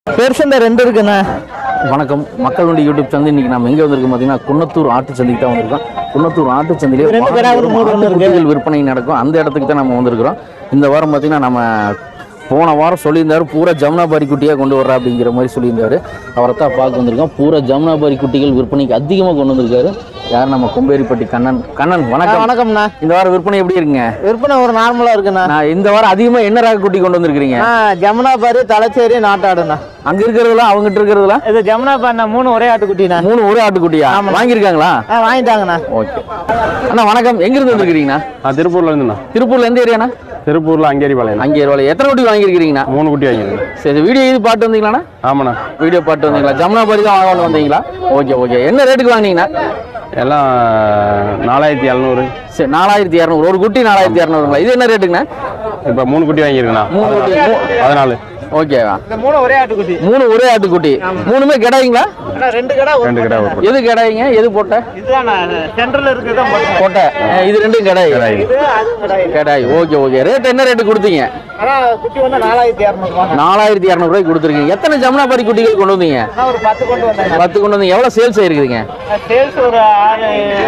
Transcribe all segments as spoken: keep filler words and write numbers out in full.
பெருசண்டை ரெண்டு இருக்குண்ணா. வணக்கம் மக்கள் வண்டி யூடியூப் சேனல். இன்னைக்கு நம்ம எங்கே வந்திருக்கோம் பார்த்தீங்கன்னா குன்னத்தூர் ஆட்டு சந்தைக்கு தான் வந்திருக்கோம். குன்னத்தூர் ஆட்டு சந்தையிலே விற்பனை நடக்கும். அந்த இடத்துக்கு தான் நம்ம வந்திருக்கிறோம். இந்த வாரம் பார்த்தீங்கன்னா நம்ம போன வாரம் சொல்லியிருந்தாரு பூரா ஜமுனாபாரி குட்டியாக கொண்டு வர்றா அப்படிங்கிற மாதிரி சொல்லியிருந்தாரு. அவரை தான் பார்க்க வந்திருக்கோம். பூரா ஜமுனாபாரி குட்டிகள் விற்பனைக்கு அதிகமாக கொண்டு வந்திருக்காரு. யார் நம்ம கொம்பேரிப்பட்டி கண்ணன். கண்ணன் வணக்கம். வணக்கம்ண்ணா. இந்த வாரம் விற்பனை எப்படி இருக்குங்க? விற்பனை ஒரு நார்மலா இருக்குண்ணா. நான் இந்த வாரம் அதிகமாக என்ன ரக குட்டி கொண்டு வந்திருக்கீங்க? ஜமுனாபாரி, தலைச்சேரி, நாட்டாடுண்ணா. அங்க இருக்கிறதுலாம் அவங்ககிட்ட இருக்கிறதுலாம் இது ஜமுனாபாரி மூணு ஒரே ஆட்டுக்குட்டிண்ணா. மூணு ஒரே ஆட்டுக்குட்டியா வாங்கியிருக்காங்களா? வாங்கிட்டாங்கண்ணா. ஓகே அண்ணா வணக்கம். எங்க இருந்து வந்துருக்கீங்கண்ணா? திருப்பூர்ல இருந்துண்ணா. திருப்பூர்ல எந்த ஏரியாண்ணா? திருப்பூர்ல அங்கேரி பாளையம். அங்கேரி பாளையம். எத்தனை குட்டி வாங்கியிருக்கீங்கண்ணா? மூணு குட்டி வாங்கிருக்கேன். சரி, வீடியோ இது பாட்டு வந்தீங்களாண்ணா? ஆமாண்ணா, வீடியோ பாட்டு வந்தீங்களா? ஜமுனாபாரி தான் வாங்கணும் வந்தீங்களா? Okay okay. என்ன ரேட்டுக்கு வாங்கினீங்கண்ணா? எல்லாம் நாலாயிரத்தி எழுநூறு. சரி, நாலாயிரத்தி இரநூறு. ஒரு குட்டி நாலாயிரத்தி இரநூறுங்களா? இது என்ன ரேட்டுங்கண்ணா? இப்போ மூணு குட்டி வாங்கியிருக்கேண்ணா. மூணு குட்டி பதினாலு. ஓகேவா? மூணு ஒரே ஆட்டுக்குட்டி. மூணு ஒரே ஆட்டுக்குட்டி. மூணுமே கிடாய்ங்களா? ரெண்டு கடை ரெண்டு கடை. எது கிடாய்ங்க? எது போட்ட? இதுதான் சென்டர்ல இருக்குதான் போட்ட. இது ரெண்டும் கிடாய். கிடாய். Okay okay. ரேட் என்ன ரேட்டு கொடுத்தீங்க? குட்டி வந்து நாலாயிரத்தி இரநூறு. நாலாயிரத்தி இரநூறு ரூபாய்க்கு கொடுத்துருக்கீங்க. எத்தனை ஜமுனாபாரி குட்டிகள் கொண்டு வந்தீங்க? ஒரு பத்து கொண்டு வந்தேன். பத்து கொண்டு வந்தீங்க. எவ்வளவு சேல்ஸ் ஆயிருக்குதுங்க? சேல்ஸ் ஒரு ஆறு.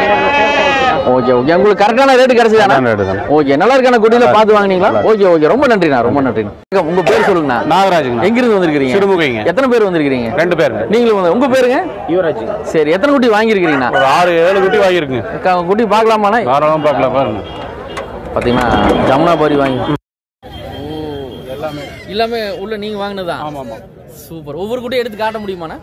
Okay okay. உங்களுக்கு கரெக்டான ரேட் கிடைச்சதானா? ஓகே. நல்லா இருக்கான குட்டியில பார்த்து வாங்கினீங்களா? Okay okay. ரொம்ப நன்றிண்ணா, ரொம்ப நன்றிண்ணா. உங்க பேர் சொல்லுங்கண்ணா. நாகராஜுங்க. எங்க இருந்து வந்திருக்கீங்க? சிறுமுகைங்க. எத்தனை பேர் வந்திருக்கீங்க? ரெண்டு பேர். நீங்களும் வந்து உங்க பேருங்க? யுவராஜ். சரி, எத்தனை குட்டி வாங்கியிருக்கீங்கண்ணா? ஒரு ஆறு ஏழு குட்டி வாங்கியிருக்குங்க. குட்டி பார்க்கலாமாண்ணா? தாராளமாக பார்க்கலாம். பாருங்க, பார்த்தீங்கன்னா ஜமுனாபாரி வாங்கி எல்லாமே எல்லாமே உள்ள நீங்க வாங்கினதா? ஆமாம் ஆமாம். சூப்பர். ஒவ்வொரு குட்டியும் எடுத்து காட்ட முடியுமாண்ணா?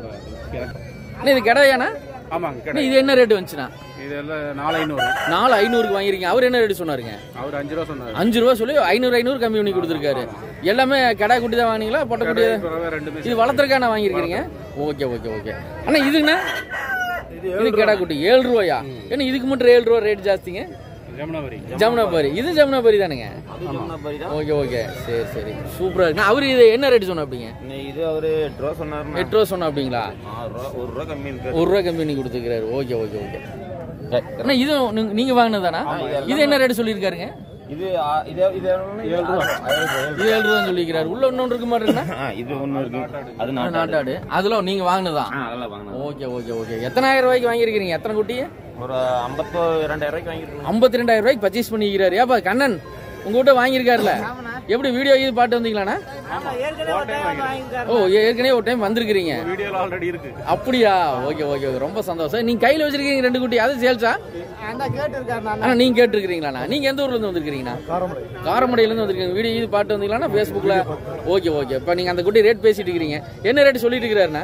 இது கிடையாண்ணா? ஆமாங்க. இது என்ன ரேட்டு வந்துச்சுண்ணா? இது எல்லாம் நாலு ஐநூறு. நாலு ஐநூறுக்கு வாங்கிருக்கீங்க. அவர் என்ன ரேட்டு சொன்னாருங்க? அவர் அஞ்சு ரூபா சொன்னார். அஞ்சு ரூபா சொல்லி ஐநூறு ஐநூறு கம்மி பண்ணி கொடுத்துருக்காரு. எல்லாமே கடை குட்டி தான் வாங்கினீங்களா? பொட்டை குட்டி? இது வளர்த்துறக்கான வாங்கியிருக்கிறீங்க. Okay okay okay. அண்ணா இதுங்கண்ணா? இது கடை குட்டி ஏழு ரூபாயா? ஏன்னா இதுக்கு மட்டும் ஏழு ரூபா ரேட் ஜாஸ்திங்க. ஜமுனாபாரி. ஜமுனாபாரி. இது ஜமுனாபாரி தானுங்க? Okay okay. சரி சரி, சூப்பரா இருக்கு. அவரு இது என்ன ரேட் சொன்ன அப்படிங்க? இது அவரு எட்டு ரூபா சொன்னார். எட்டு ரூபா சொன்ன அப்படிங்களா? ஒரு ரூபா கம்மி. ஒரு ரூபா கம்மி பண்ணி கொடுத்துருக்காரு. Okay okay okay. அண்ணா இது நீங்க வாங்கினதானா? இது என்ன ரேட் சொல்லியிருக்காருங்க? இது இது இது ஏழு ரூபா. இது ஏழு ரூபா சொல்லிக்கிறாரு. உள்ள இன்னொன்று இருக்கு மாட்டேங்கண்ணா? இது ஒன்று இருக்கு. அது நாட்டாடு. அதெல்லாம் நீங்க வாங்கினதான்? Okay okay okay. எத்தனாயிரம் ரூபாய்க்கு வாங்கியிருக்கீங்க? எத்தனை குட்டி? ஒரு ஐம்பத்தி ரெண்டாயிரம் ரூபாய்க்கு வாங்கிருக்கோம். ஐம்பத்தி ரெண்டாயிரம் ரூபாய்க்கு பர்ச்சேஸ் பண்ணிக்கிறாரு. ஏப்பா கண்ணன் உங்ககிட்ட வாங்கியிருக்காருல, எப்படி வீடியோ இது பாட்டு வந்தீங்களாண்ணா? ஓ, ஏற்கனவே ஒரு டைம் வந்திருக்கிறீங்க. வீடியோல ஆல்ரெடி இருக்கு. அப்படியா? Okay okay. ரொம்ப சந்தோஷம். நீங்க கையில வச்சிருக்கீங்க ரெண்டு குட்டி, அது சேல்ஸா? ஆனா நீங்க கேட்டுருக்கீங்களாண்ணா? நீங்க எந்த ஊர்ல இருந்து வந்திருக்கீங்கண்ணா? காரமடையில இருந்து வந்திருக்கீங்க. வீடியோ இது பாட்டு வந்தீங்களாண்ணா பேஸ்புக்ல? Okay okay. இப்ப நீங்க அந்த குட்டி ரேட் பேசிட்டு இருக்கீங்க. என்ன ரேட் சொல்லிட்டு இருக்கிறாருண்ணா?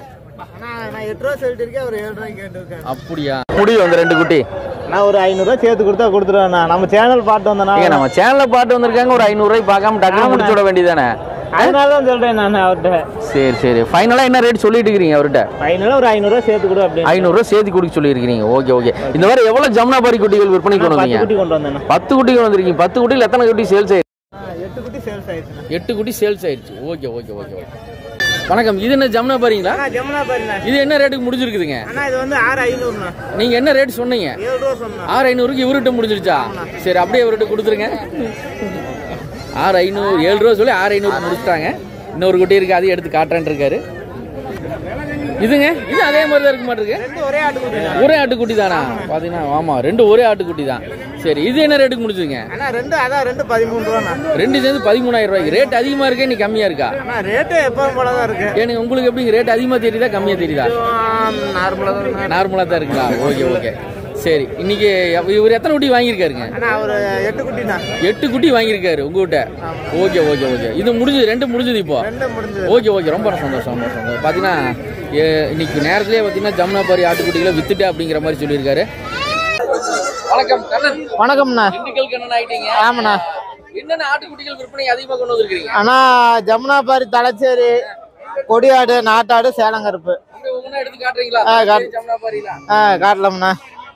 அப்படியா? முடியும் அந்த ரெண்டு குட்டி நான் ஒரு ஐநூறு ரூபாய் சேர்த்து கொடுத்தா கொடுத்துருவேன். நம்ம சேனல் பாட்டு வந்தேன்னா நம்ம சேனல்ல பாட்டு வந்திருக்காங்க. ஒரு ஐநூறு ரூபாய் பார்க்காம டக்குனு முடிச்சு விட வேண்டியதானே? அதனாலதான் சொல்றேன் நான் அவர்கிட்ட. சரி சரி. ஃபைனலா என்ன ரேட் சொல்லிட்டு இருக்கீங்க அவர்கிட்ட? ஃபைனலா ஒரு ஐநூறு ரூபாய் சேர்த்து கொடு அப்படின்னு. ஐநூறு ரூபாய் சேர்த்து கொடுக்க சொல்லியிருக்கீங்க. Okay okay. இந்த மாதிரி எவ்வளவு ஜமுனாபாரி குட்டிகள் விற்பனை கொண்டு வந்தீங்க? குட்டி கொண்டு வந்தேன். பத்து குட்டி கொண்டு வந்திருக்கீங்க. பத்து குட்டியில் எத்தனை குட்டி சேல்ஸ் ஆயிடுச்சு? எட்டு குட்டி சேல்ஸ் ஆயிடுச்சு. எட்டு குட்டி சேல்ஸ் ஆயிடுச்சு. Okay okay okay okay. வணக்கம். இது என்ன ஜமுனாபாரிங்களா? ஜமுனாபாரிண்ணா. இது என்ன ரேட்டுக்கு முடிஞ்சிருக்குதுங்க? அண்ணா இது வந்து ஆறு ஐநூறுண்ணா. நீங்க என்ன ரேட் சொன்னீங்க? ஏழு ரூபா சொன்னேன். ஆறு ஐநூறுக்கு இவர்கிட்ட முடிஞ்சிருச்சா? சரி, அப்படியே இவர்கிட்ட கொடுத்துருங்க. ஆறு ஐநூறு ஏழு ரூபா சொல்லி ஆறு ஐநூறு முடிச்சுட்டாங்க. இன்னொரு குட்டி இருக்கு, அதையும் எடுத்து காட்டுறேன் இருக்காரு. இதுங்க இது அதே மாதிரி தான் இருக்க மாட்டிருக்கு. ஒரே ஆட்டுக்குட்டி. ஒரே ஆட்டுக்குட்டி தானா? பாத்தீங்கன்னா ஆமா, ரெண்டு ஒரே ஆட்டுக்குட்டி தான். சரி, இது என்ன ரேட்டுக்கு முடிச்சுங்க? அண்ணா ரெண்டு அதான் ரெண்டு பதிமூணு ரூபாண்ணா. ரெண்டு சேர்ந்து பதிமூணாயிரம் ரூபாய்க்கு. ரேட் அதிகமா இருக்கே, நீ கம்மியா இருக்கா? அண்ணா ரேட்டு எப்பவும் போல தான் இருக்கு. ஏன்னா உங்களுக்கு எப்படி ரேட் அதிகமா தெரியுதா கம்மியா தெரியுதா? நார்மலா தான். நார்மலா தான் இருக்குங்களா? Okay okay. சரி, இன்னைக்கு இவர் எத்தனை குட்டி வாங்கியிருக்காருங்க? அண்ணா ஒரு எட்டு குட்டிண்ணா. எட்டு குட்டி வாங்கியிருக்காரு உங்ககிட்ட. Okay okay okay. இது முடிஞ்சது, ரெண்டு முடிஞ்சது இப்போ. ரெண்டு முடிஞ்சது. Okay okay. ரொம்ப சந்தோஷம் ரொம்ப சந்தோஷம். பார்த்தீங்கன்னா இன்னைக்கு நேரத்திலே பார்த்தீங்கன்னா ஜமுனாபாரி ஆட்டுக்குட்டிகளை வித்துட்டு அப்படிங்கிற மாதிரி சொல்லியிருக்காரு. வணக்கம் கண்ணன். வணக்கம்ண்ணா. திண்டுக்கல் கண்ணன் ஆயிட்டீங்க. ஆமாண்ணா. என்னென்ன ஆட்டுக்குட்டிகள் விற்பனை அதிகமாக கொண்டு வந்திருக்கீங்க? அண்ணா ஜமுனாபாரி, தலைச்சேரி, கொடியாடு, நாட்டாடு, சேலங்கருப்பு. எடுத்து காட்டுறீங்களா? ஆ காட்டலாம்ண்ணா.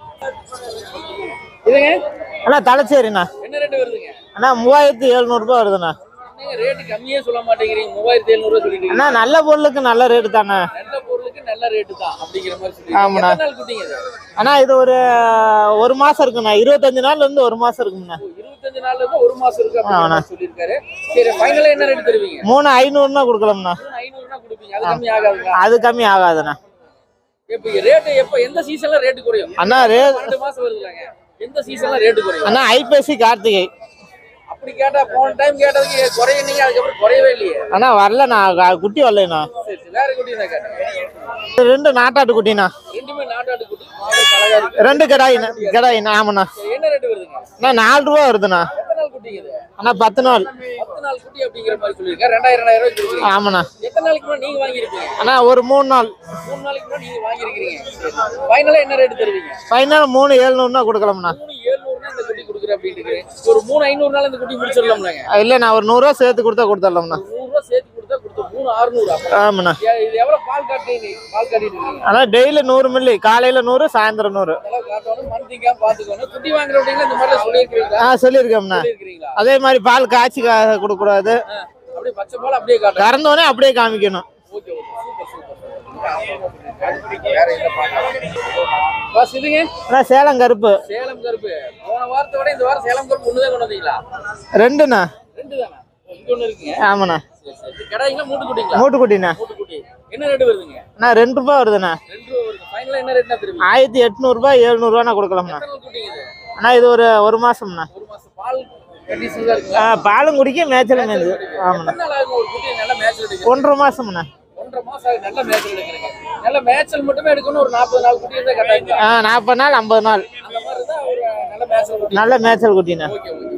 இதுங்க அண்ணா தலைச்சேரிண்ணா. என்ன ரேட் வருதுங்க? அண்ணா மூவாயிரத்தி எழுநூறு ரூபாய் வருதுண்ணா. ரேட் கம்மியே சொல்ல மாட்டேங்கிறீங்க. மூவாயிரத்தி எழுநூறு ரூபாய் சொல்லிட்டு அண்ணா நல்ல பொருளுக்கு நல்ல ரேட்டு தானே. நல்ல பொருளுக்கு நல்ல ரேட்டு தான் அப்படிங்கிற மாதிரி சொல்லிருக்கீங்க. ஆமாண்ணா. எத்தனை நாள் குட்டிங்க இது? அண்ணா இது ஒரு ஒரு மாசம் இருக்குண்ணா. இருபத்தஞ்சு நாள்ல இருந்து ஒரு மாசம் இருக்குண்ணா. இருபத்தஞ்சு நாள்ல இருந்து ஒரு மாசம் இருக்கு அப்படின்னு சொல்லியிருக்காரு. சரி, ஃபைனலா என்ன ரேட் தருவீங்க? மூணு ஐநூறுனா கொடுக்கலாம்ண்ணா. ஐநூறுனா கொடுப்பீங்க. கொடுப்பீங்க. அது கம்மி ஆகாதுங்களா? அது கம்மி ஆகாதுண்ணா. இப்போ ரேட் எப்போ எந்த சீசன்ல ரேட் குறையும்? அண்ணா ரே ரெண்டு மாசம் வருதுலங்க, எந்த சீசன்ல ரேட் குறையும்? அண்ணா ஐப்பசி கார்த்திகை. அப்படி கேட்டா போன டைம் கேட்டதுக்கு குறையனீங்க, அதுக்கப்புறம் குறையவே இல்லையே. அண்ணா வரலண்ணா, குட்டி வரலண்ணா. சரி சரி, வேற குட்டி தான் கேட்டேன். ரெண்டு நாட்டாட்டு குட்டிண்ணா. ரெண்டுமே நாட்டாடு குட்டி, பார்க்கறதுக்கு அழகா இருக்கு. ரெண்டு கடாயிண்ணா. கடாயிண்ணா. ஆமாண்ணா. சரி, என்ன ரேட் வருதுங்க? அண்ணா நாலு ரூபா வருதுண்ணா. எத்தனை நாள் குட்டிங்க இது? அண்ணா பத்து நாள். பத்து நாள் குட்டி அப்படிங்கிற மாதிரி சொல்லியிருக்கேன். ரெண்டாயிரம் ரெண்டாயிரம் ரூபாய் கொடுக்குறீங்க. ஆமாண்ணா. எத்தனை நாளைக்கு முன்னாடி நீங்க வாங்கியிருப்பீங்க? அண்ணா ஒரு மூணு நாள். மூணு நாளைக்கு முன்னாடி நீங்க வாங்கியிருக்கீங்க. ஃபைனலா என்ன ரேட் தருவீங்க? ஃபைனல் மூணு எழுநூறுனா கொடுக்கலாம்ண்ணா. மூணு எழுநூறுனா இந்த குட்டி கொடுக்குறேன் அப்படின்னு இருக்கிறேன். ஒரு மூணு ஐநூறு நாள் இந்த குட்டி முடிச்சிடலாம்லங்க. இல்லைண்ணா ஒரு நூறுரூவா சேர்த்து கொடுத்தா கொடுத்துடலாம்ண்ணா. நூறு ரூபா சேர்த்து கொடுத்தா கொடுத்து மூணு அறுநூறு. ஆமாண்ணா. இது எவ்வளவு பால் காட்டுறீங்க? பால் காட்டிட்டு இருக்கீங்க. அண்ணா டெய்லி நூறு மில்லி, காலையில நூறு, சாயந்தரம் நூறு. அதெல்லாம் காட்டணும், மந்த்லிக்கா பாத்துக்கணும். குட்டி வாங்குறவங்க இந்த மாதிரி சொல்லியிருக்கீங்களா? ஆ சொல்லியிருக்கோம்ண்ணா. சொல்லியிருக்கீங்களா? அதே மாதிரி பால் காய்ச்சி கொடுக்கக்கூடாது. அப்படியே பச்சை பால் அப்படியே காட்டணும். கறந்தோடனே அப்படியே காமிக்கணும். Okay okay, super super. வேற என்ன பார்க்கலாம்? பஸ் இதுங்க அண்ணா சேலம் கருப்பு. சேலம் கருப்பு. போன வாரத்தை விட இந்த வாரம் சேலம் கருப்பு ஒண்ணுதான் கொண்டு வந்தீங்களா? ரெண்டுண்ணா. ரெண்டு தானே? இங்க ஒண்ணு இருக்குங்க. ஆமாண்ணா. சரி சரி. கடாய்ங்களா மூட்டு குட்டிங்களா? மூட்டுக்குட்டிண்ணா. மூட்டு குட்டி. என்ன ரேட் வருதுங்க? அண்ணா ரெண்டு ரூபா வருதுண்ணா. ரெண்டு ரூபா வருது. ஃபைனலா என்ன ரேட்னா தருவீங்க? ஆயிரத்தி எட்நூறுபா எழுநூறுவாண்ணா கொடுக்கலாம்ண்ணா. எத்தனை நாள் குட்டிங்க இது? அண்ணா இது ஒரு ஒரு மாசம்ண்ணா. ஒரு மாசம் பால் கண்டிஷன் தான் இருக்குங்களா? ஆ பாலும் குடிக்க மேய்ச்சலும் மேய்ஞ்சு. ஆமாண்ணா. எத்தனை நாள் ஆகும் ஒரு குட்டி நல்ல மேட்ச் எடுக்க? ஒன்றரை மாசம்ண்ணா. ஒன்றரை மாசம் ஆகுது நல்ல மேட்ச் எடுக்கிறீங்க. நல்ல மேட்சல் மட்டுமே எடுக்கணும். ஒரு நாற்பது நாள் குட்டி இருந்தா கட்டாயங்களா? ஆ நாற்பது நாள் ஐம்பது நாள் அந்த மாதிரி தான் ஒரு நல்ல மேட்சல் குட்டி. நல்ல மேய்ச்சல் குட்டிண்ணா. Okay okay.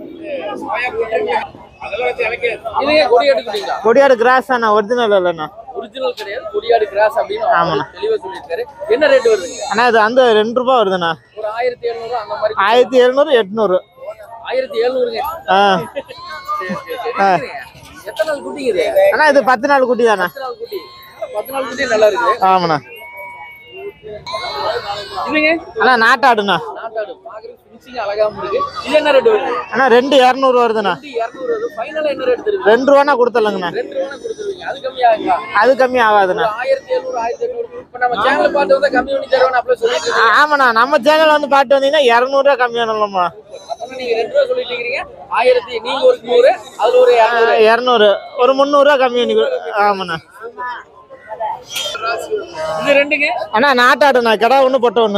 அதெல்லாம் வச்சு அழைக்க இதுங்க கொடி எடுக்குறீங்களா? கொடியாடு கிராஸ் அண்ணா, ஒரிஜினல் இல்லைண்ணா. ஒரிஜினல் கிடையாது, கொடியாடு கிராஸ் அப்படின்னு ஆமாண்ணா. தெளிவா சொல்லியிருக்காரு. என்ன ரேட் வருதுங்க? அண்ணா இது அந்த ரெண்டு ரூபா வருதுண்ணா. ஒரு ஆயிரத்தி எழுநூறு அந்த மாதிரி. ஆயிரத்தி எழுநூறு எட்நூறு. ஆயிரத்தி எழுநூறுங்க. ஆ சரி சரி சரி. எத்தனை நாள் குட்டிங்க இது? அண்ணா இது பத்து நாள் குட்டி தானே. பத்து நாள் குட்டி. பத்து நாள் குட்டி நல்லா இருக்கு. ஆமாண்ணா. இதுங்க அண்ணா நாட்டாடுண்ணா. நாட்டாடு பாக்குறது ஃபினிஷிங் அழகாம இருக்கு. இது என்ன ரேட் வருது? அண்ணா ரெண்டு இரநூறு வருதுண்ணா. இருநூறு வருது. ஃபைனலா என்ன ரேட் தருவீங்க? ரெண்டு ரூபானா கொடுத்துடலாங்கண்ணா. ரெண்டு ரூபா கொடுத்துருவீங்க. அது கம்மி ஆகுங்களா? அது கம்மி ஆகாதுண்ணா. ஆயிரத்தி எழுநூறு ஆயிரத்தி எண்ணூறு. இப்ப நம்ம சேனல் பார்த்து வந்தா கம்மி பண்ணி தருவானு அப்படியே சொல்லிட்டு இருக்கீங்க. ஆமாண்ணா நம்ம சேனல் வந்து பாட்டு வந்தீங்கன்னா இரநூறுவா கம்மி பண்ணலாமா? அப்ப நீங்க ரெண்டு ரூபா சொல்லிட்டு இருக்கீங்க. ஆயிரத்தி நீங்க ஒரு நூறு, அதுல ஒரு இருநூறு. இரநூறு ஒரு முந்நூறுவா கம்மி பண்ணி கொடு. ஆமாண்ணா. இது ரெண்டுங்க அண்ணா நாட்டாடுண்ணா. கடா ஒன்று பொட்டை ஒன்று.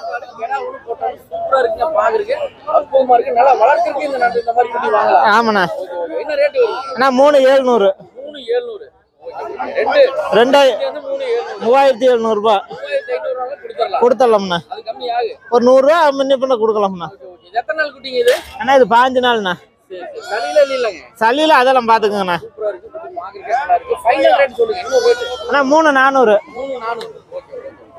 சூப்பரா இருக்குங்க பாக்குறதுக்கு. அற்புதமா இருக்கு. நல்லா வளர்க்கறதுக்கு இந்த நாட்டு இந்த மாதிரி குட்டி வாங்கலாம். ஆமாண்ணா. என்ன ரேட் வருது? அண்ணா மூணு ஏழ்நூறு. மூணு எழுநூறு. ரெண்டு ரெண்டாயிரம் வந்து மூணு எழுநூறு. மூவாயிரத்தி எழுநூறுபா மூவாயிரத்தி ஐநூறு ரூபாய் கொடுத்துடலாம். கொடுத்துடலாம்ண்ணா. அது கம்மி ஆகு. ஒரு நூறுரூவா முன்ன பண்ண கொடுக்கலாம்ண்ணா. எத்தனை நாள் குட்டிங்க இது? அண்ணா இது பாஞ்சு நாள்ண்ணா. சரி சரி. சளியில இல்லைங்க. சளியில அதெல்லாம் பாத்துக்கங்கண்ணா. சூப்பரா இருக்கு. குட்டி பாக்குறதுக்கு நல்லா இருக்கு. ஃபைனல் ரேட் சொல்லுங்க. இன்னொரு ரேட். அண்ணா மூணு நானூறு. மூணு நானூறு. Okay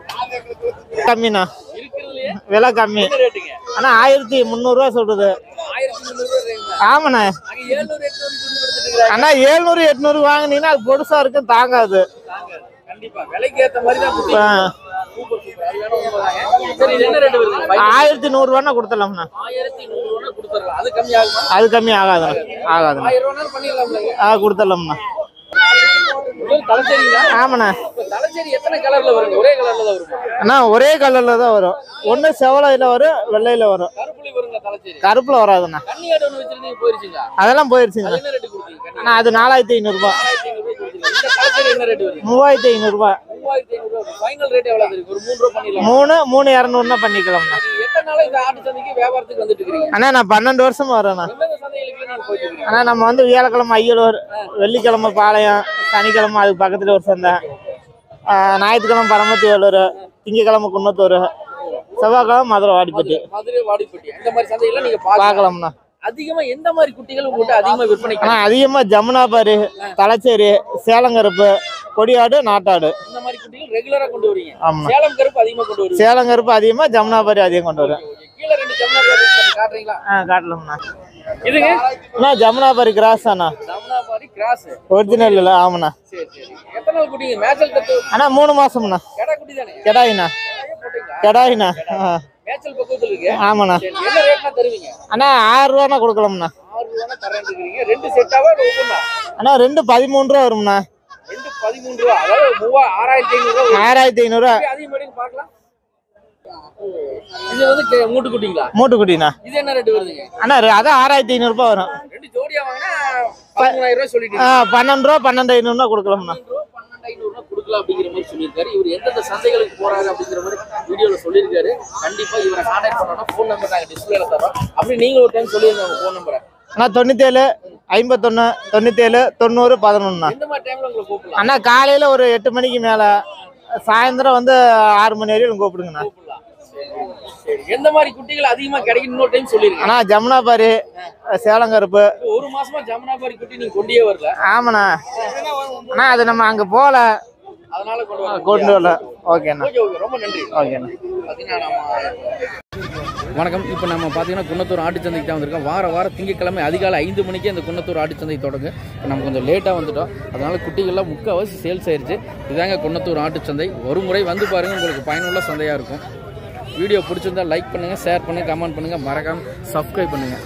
okay. கம்மிண்ணா. இருக்குறதுலயே விலை கம்மி. என்ன ரேட்டுங்க? அண்ணா ஆயிரத்தி முந்நூறுரூவா சொல்றது. ஆயிரத்தி முந்நூறு ரூபாய் ரேஞ்ச். ஆமாண்ணா. அங்க எழுநூறு எட்நூறு குட்டி கொடுத்துட்டு இருக்காங்க. அண்ணா ஏழ்நூறு எட்நூறு வாங்கினீங்கன்னா அது பொடுசா இருக்கும், தாங்காது. கண்டிப்பா விலைக்கு ஏத்த மாதிரி தான் குட்டி. ஆ. Super super. அது வேணும் உண்மைதாங்க. சரி இது என்ன ரேட் வருது? ஆயிரத்தி நூறுரூவானா கொடுத்துடலாம்ண்ணா. ஆயிரத்தி நூறு ரூபாய் கொடுத்துடலாம். அது கம்மி ஆகுமா? அது கம்மி ஆகாதுண்ணா. ஆகாதுண்ணா. ஆயிரம் ரூபாய் பண்ணிடலாம்ல. ஆ கொடுத்துடலாம்ண்ணா. தலைச்சேரிங்களா? ஆமாண்ணா. இப்ப தலைச்சேரி எத்தனை கலர்ல வருங்க? ஒரே கலர்ல தான் வருமா? அண்ணா ஒரே கலர்ல தான் வரும். ஒண்ணு செவலையில வரும், வெள்ளையில வரும். கருப்புலி வருங்க தலைச்சேரி. கருப்புல வராதுண்ணா. கண்ணி ஆடு ஒண்ணு வச்சிருந்தீங்க, போயிருச்சுங்களா? அதெல்லாம் போயிருச்சுங்க. என்ன ரேட் கொடுத்தீங்க? கண்ணி அண்ணா அது நாலாயிரத்தி ஐநூறு ரூபாய். ஆயிரத்தி ஐநூறு ரூபாய் கொடுத்தீங்க. இந்த தலைச்சேரி என்ன ரேட் வருது? மூவாயிரத்தி ஐநூறு ரூபாய். மூவாயிரத்தி ஐநூறு ரூபாய். ஃபைனல் ரேட் எவ்வளவு இருக்கு? ஒரு மூணு ரூபாய் பண்ணிடலாம். மூணு மூணு இரநூறுனா பண்ணிக்கலாம்ண்ணா. எத்தனை நாளா இந்த ஆட்டு சந்தைக்கு வியாபாரத்துக்கு வந்துட்டு இருக்கீங்க? அண்ணா நான் பன்னெண்டு வருஷமா வரேண்ணா. எந்தெந்த சந்தைகளுக்கு நீங்க போயிட்டு இருக்கீங்க? அண்ணா நம்ம வந்து வியாழக்கிழமை ஐயலூர், வெள்ளிக்கிழமை பாளையம், சனிக்கிழமை அதுக்கு பக்கத்துல ஒரு சந்தை, ஞாயிற்றுக்கிழமை பரமத்தி வேலூர், திங்கக்கிழமை குன்னத்தூர், செவ்வாய்க்கிழமை மதுரை வாடிப்பட்டி. மதுரை வாடிப்பட்டி அந்த மாதிரி சந்தையெல்லாம் நீங்க பார்க்கலாம். பார்க்கலாம்ண்ணா. அதிகமா எந்த மாதிரி குட்டிகள் உங்கள்கிட்ட அதிகமா விற்பனை? ஆனா அதிகமா ஜமுனாபாரி, தலைச்சேரி, சேலங்கருப்பு, கொடியாடு, நாட்டாடு இந்த மாதிரி குட்டிகள் ரெகுலரா கொண்டு வரீங்க. ஆமா. சேலம் கருப்பு அதிகமா கொண்டு வருவீங்க. சேலங்கருப்பு அதிகமா, ஜமுனாபாரி அதிகம் கொண்டு வரேன். கீழே ரெண்டு ஜமுனாபாரி காட்டுறீங்களா? ஆ காட்டலாம்ண்ணா. இதுங்க அண்ணா ஜமுனாபாரி கிராஸ் அண்ணா. ஜமுனாபாரி கிராஸ் ஒரிஜினல் இல்ல. ஆமாண்ணா. சரி சரி. எத்தனை நாள் குட்டிங்க? மேச்சல் தட்டு அண்ணா மூணு மாசம்ண்ணா. கடா குட்டி தானே? கெடாயிண்ணா. போட்டீங்களா? கெடாயிண்ணா. மேச்சல் பக்கத்துல இருக்கு. ஆமாண்ணா. சரி, என்ன ரேட்னா தருவீங்க? அண்ணா ஆறு ரூபானா கொடுக்கலாம்ண்ணா. ஆறு ரூபாய் தரேன் இருக்கீங்க. ரெண்டு செட்டாவா ஒவ்வொன்றா? அண்ணா ரெண்டு பதிமூணு ரூபா வரும்ண்ணா. ரெண்டு பதிமூணு ரூபா. அதாவது மூவா ஆறாயிரத்தி ஐநூறு ரூபா. ஆறாயிரத்தி ஐநூறு ரூபா. அதிகம் பண்ணி பார்க்கலாம். இது வந்து கே- மூட்டு குட்டிங்களா? மூட்டுக்குட்டிண்ணா. இது என்ன ரேட் வருதுங்க? அண்ணா ரெ- அதான் ஆறாயிரத்தி ஐநூறு ரூபாய் வரும். ரெண்டு ஜோடியா வாங்கினா பதிமூணாயிரம் ரூபாய் சொல்லிட்டு ஆ பன்னெண்டு ரூபா பன்னெண்டு ஐநூறுனா கொடுக்கலாம்ண்ணா. ரூபா பன்னெண்டு ஐநூறு ரூபாய் கொடுக்கலாம் அப்படிங்கிற மாதிரி சொல்லியிருக்காரு. இவர் எந்தெந்த சந்தைகளுக்கு போறாரு அப்படிங்கிற மாதிரி வீடியோல சொல்லியிருக்காரு. கண்டிப்பா இவரை கான்டாக்ட் பண்ணணும். ஃபோன் நம்பர் நாங்கள் டிஸ்பிளேல தரோம். அப்படி நீங்க ஒரு டைம் சொல்லியிருங்க ஃபோன் நம்பரை. அண்ணா தொண்ணூத்தேழு ஐம்பத்தொன்னு தொண்ணூத்தேழு தொண்ணூறு பதினொன்றுண்ணா. எந்த மாதிரி டைம்ல உங்களை கூப்பிடலாம்? அண்ணா காலையில ஒரு எட்டு மணிக்கு மேல, சாயந்தரம் வந்து ஆறு மணி வரையும் கூப்பிடுங்கண்ணா. சரி, எந்த மாதிரி குட்டிகள் அதிகமா கிடைக்கும் இன்னொரு டைம் சொல்லிருங்க. அண்ணா ஜமுனாபாரி, சேலம் கருப்பு. ஒரு மாசமா ஜமுனாபாரி குட்டி நீங்க கொண்டே வரல. ஆமாண்ணா. அண்ணா அது நம்ம அங்க போல, அதனால கொண்டு வர கொண்டு வரல. ஓகேண்ணா. ஓகே ஓகே, ரொம்ப நன்றி. ஓகேண்ணா. பாத்தீங்கன்னா நம்ம வணக்கம். இப்போ நம்ம பார்த்தீங்கன்னா குன்னத்தூர் ஆட்டுச்சந்தைக்கு தான் வந்திருக்கோம். வார வாரம் திங்கட்கிழமை அதிகாலை ஐந்து மணிக்கு அந்த குன்னத்தூர் ஆட்டுச்சந்தை தொடங்கு. இப்போ நம்ம கொஞ்சம் லேட்டாக வந்துட்டோம், அதனால குட்டிகள்லாம் முக்கால்வாசி சேல்ஸ் ஆயிடுச்சு. இதுதாங்க குன்னத்தூர் ஆட்டுச்சந்தை. ஒரு முறை வந்து பாருங்கள், உங்களுக்கு பயனுள்ள சந்தையாக இருக்கும். வீடியோ பிடிச்சிருந்தா லைக் பண்ணுங்கள், ஷேர் பண்ணுங்கள், கமெண்ட் பண்ணுங்கள், மறக்காமல் சப்ஸ்கிரைப் பண்ணுங்கள்.